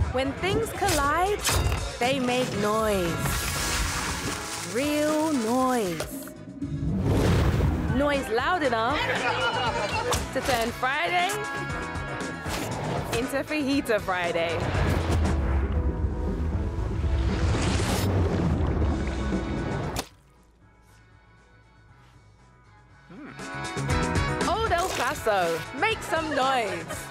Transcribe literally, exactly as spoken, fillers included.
When things collide, they make noise. Real noise. Noise loud enough to turn Friday into Fajita Friday. Mm. Old El Paso, make some noise.